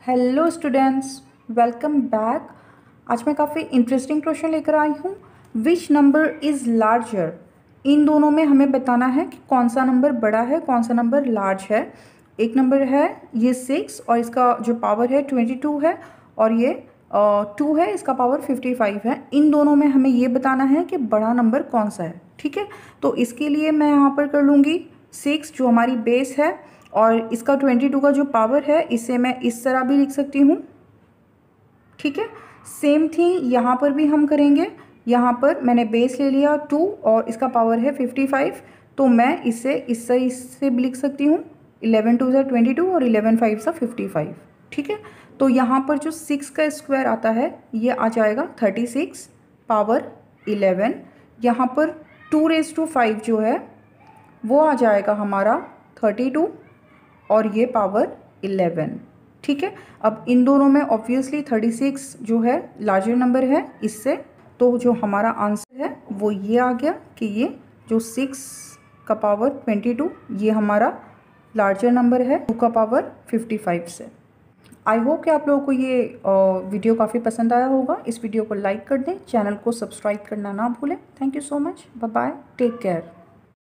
Hello students, welcome back. आज मैं काफ़ी इंटरेस्टिंग क्वेश्चन लेकर आई हूँ। Which number is larger. इन दोनों में हमें बताना है कि कौन सा नंबर बड़ा है, कौन सा नंबर लार्ज है। एक नंबर है ये 6 और इसका जो पावर है 22 है, और ये 2 है, इसका पावर 55 है। इन दोनों में हमें ये बताना है कि बड़ा नंबर कौन सा है। ठीक है, तो इसके लिए मैं यहाँ पर कर लूँगी 6 जो हमारी बेस है, और इसका 22 का जो पावर है इसे मैं इस तरह भी लिख सकती हूँ। ठीक है, सेम थिंग यहाँ पर भी हम करेंगे। यहाँ पर मैंने बेस ले लिया 2 और इसका पावर है 55, तो मैं इसे इस तरह से भी लिख सकती हूँ। 11 2 22 और 11 5 55। ठीक है, तो यहाँ पर जो 6 का स्क्वायर आता है ये आ जाएगा 36 पावर 11। यहाँ पर 2⁵ जो है वो आ जाएगा हमारा 32 और ये पावर 11। ठीक है, अब इन दोनों में ऑब्वियसली 36 जो है लार्जर नंबर है इससे, तो जो हमारा आंसर है वो ये आ गया कि ये जो 6 का पावर 22 ये हमारा लार्जर नंबर है 2 का पावर 55 से। आई होप कि आप लोगों को ये वीडियो काफ़ी पसंद आया होगा। इस वीडियो को लाइक कर दें, चैनल को सब्सक्राइब करना ना भूलें। Thank you so much, bye bye, take care.